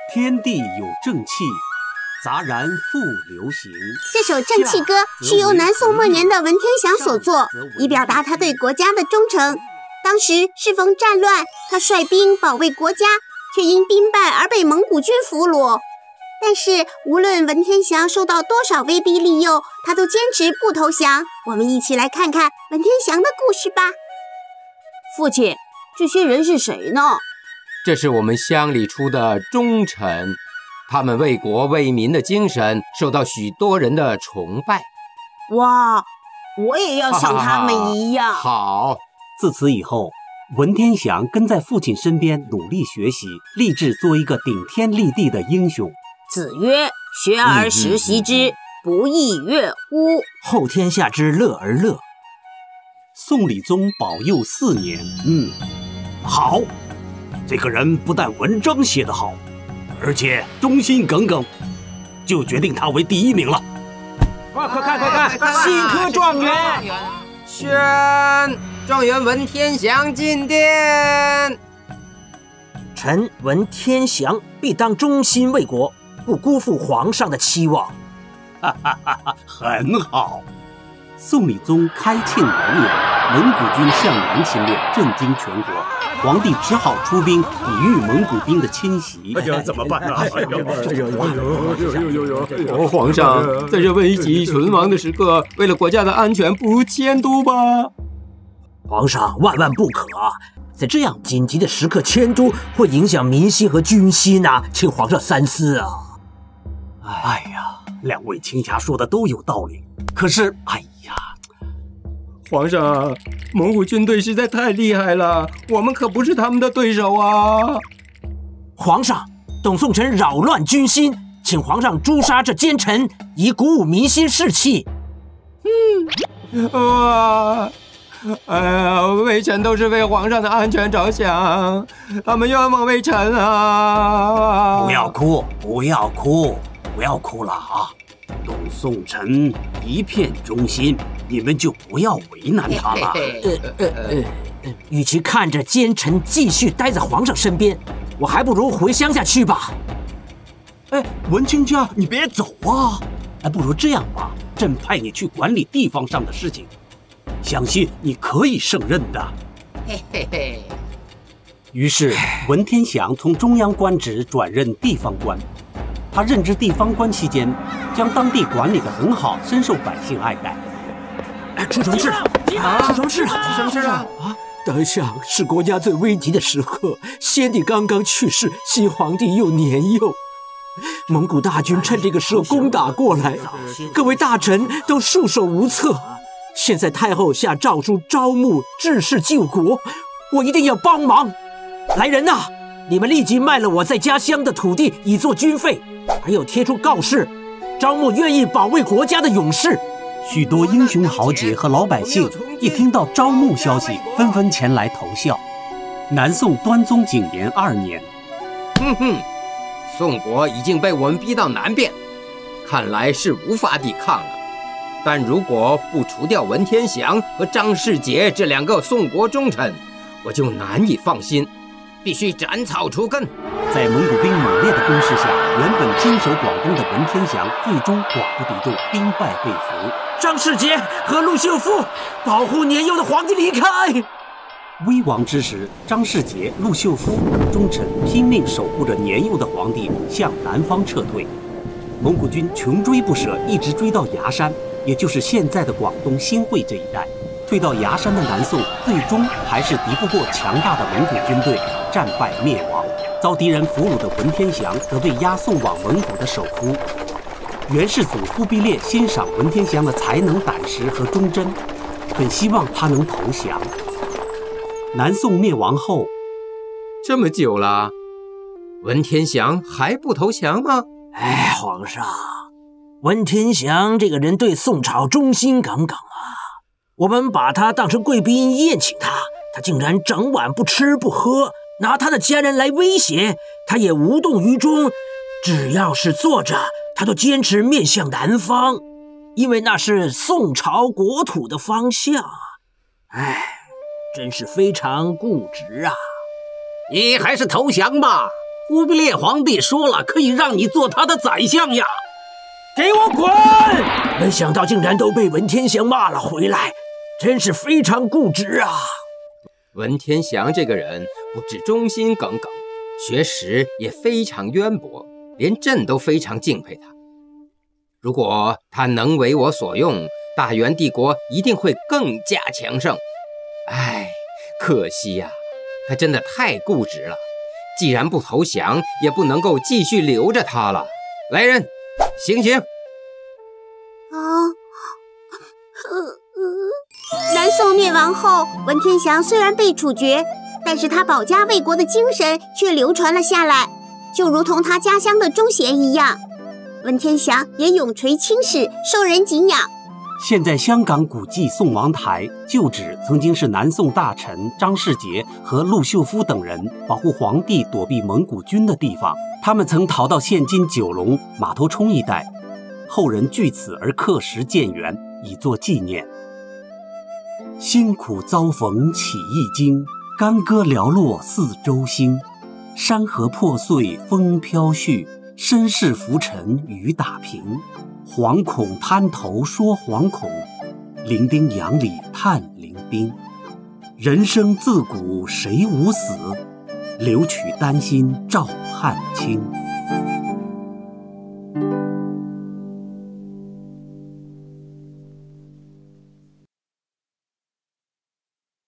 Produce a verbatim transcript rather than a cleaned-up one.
天地有正气，杂然复流行。 这首正气歌是由南宋末年的文天祥所作，以表达他对国家的忠诚。当时适逢战乱，他率兵保卫国家，却因兵败而被蒙古军俘虏。但是无论文天祥受到多少威逼利诱，他都坚持不投降。我们一起来看看文天祥的故事吧。 父亲，这些人是谁呢？ 这是我们乡里出的忠臣，他们为国为民的精神受到许多人的崇拜。 哇，我也要像他们一样。 好， 自此以后，文天祥跟在父亲身边努力学习，立志做一个顶天立地的英雄。 子曰：学而时习之，不亦说乎？ 后天下之乐而乐。 宋理宗保佑四年， 嗯，好，这个人不但文章写得好，而且忠心耿耿，就决定他为第一名了。 快快看快看，新科状元，宣状元文天祥进殿。 臣文天祥必当忠心为国，不辜负皇上的期望。 哈哈哈哈，很好。 宋理宗开庆元年，蒙古军向南侵略，震惊全国，皇帝只好出兵抵御蒙古兵的侵袭。 哎呀，怎么办啊？哎呦，哎呦，哎呦，哎呦！ 皇上，在这危急存亡的时刻，为了国家的安全，不迁都吧？ 皇上万万不可！在这样紧急的时刻迁都，会影响民心和军心啊，请皇上三思啊！ 哎呀，两位卿侠说的都有道理，可是，哎呀， 皇上，蒙古军队实在太厉害了，我们可不是他们的对手啊！ 皇上，董宋臣扰乱军心，请皇上诛杀这奸臣，以鼓舞民心士气。 嗯，哇！哎呀，微臣都是为皇上的安全着想，他们冤枉微臣啊！ 不要哭，不要哭，不要哭了啊！董宋臣一片忠心，你们就不要为难他了。 呃呃呃，与其看着奸臣继续待在皇上身边，我还不如回乡下去吧。 哎，文卿家，你别走啊！哎，不如这样吧，朕派你去管理地方上的事情。相信你可以胜任的。 嘿嘿嘿。 于是，文天祥从中央官职转任地方官。他任职地方官期间，将当地管理得很好，深受百姓爱戴。 哎，出什么事了？啊，出什么事了？ 出什么事了？ 啊！当下是国家最危急的时刻，先帝刚刚去世，新皇帝又年幼，蒙古大军趁这个时候攻打过来，各位大臣都束手无策。现在太后下诏书招募志士救国，我一定要帮忙。来人呐，你们立即卖了我在家乡的土地以作军费，还有贴出告示，招募愿意保卫国家的勇士。 许多英雄豪杰和老百姓一听到招募消息，纷纷前来投效。南宋端宗景延二年， 哼哼，宋国已经被我们逼到南边，看来是无法抵抗了。但如果不除掉文天祥和张世杰这两个宋国忠臣，我就难以放心，必须斩草除根。 在蒙古兵猛烈的攻势下，原本经手广东的文天祥最终寡不敌众，兵败被俘。 张世杰和陆秀夫，保护年幼的皇帝离开。 危亡之时，张世杰、陆秀夫等忠臣拼命守护着年幼的皇帝向南方撤退。蒙古军穷追不舍，一直追到崖山，也就是现在的广东新会这一带。退到崖山的南宋，最终还是敌不过强大的蒙古军队，战败灭亡。遭敌人俘虏的文天祥则被押送往蒙古的首都。元世祖忽必烈欣赏文天祥的才能、胆识和忠贞，很希望他能投降。南宋灭亡后， 这么久了，文天祥还不投降吗？ 哎，皇上，文天祥这个人对宋朝忠心耿耿啊，我们把他当成贵宾宴请他，他竟然整晚不吃不喝，拿他的家人来威胁，他也无动于衷，只要是坐着，他都坚持面向南方，因为那是宋朝国土的方向。哎，真是非常固执啊！ 你还是投降吧， 忽必烈皇帝说了，可以让你做他的宰相呀。 给我滚！没想到竟然都被文天祥骂了回来，真是非常固执啊！ 文天祥这个人不止忠心耿耿，学识也非常渊博，连朕都非常敬佩他。如果他能为我所用，大元帝国一定会更加强盛。唉，可惜呀、啊，他真的太固执了。既然不投降，也不能够继续留着他了。来人，行刑！ 啊，呃呃，南宋灭亡后，文天祥虽然被处决，但是他保家卫国的精神却流传了下来，就如同他家乡的忠贤一样。文天祥也永垂青史，受人敬仰。 现在香港古迹宋王台旧址曾经是南宋大臣张世杰和陆秀夫等人保护皇帝躲避蒙古军的地方，他们曾逃到现今九龙马头冲一带，后人据此而刻石建园，以作纪念。辛苦遭逢起一经，干戈寥落四周星。山河破碎风飘絮，身世浮沉雨打平。惶恐滩头说惶恐，零丁洋里叹零丁。人生自古谁无死，留取丹心照汗青。